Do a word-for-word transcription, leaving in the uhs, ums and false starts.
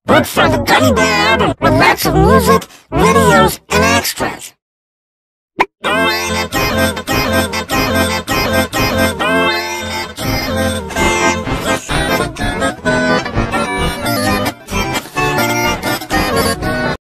Look for the Gummy Bear album with lots of music, videos,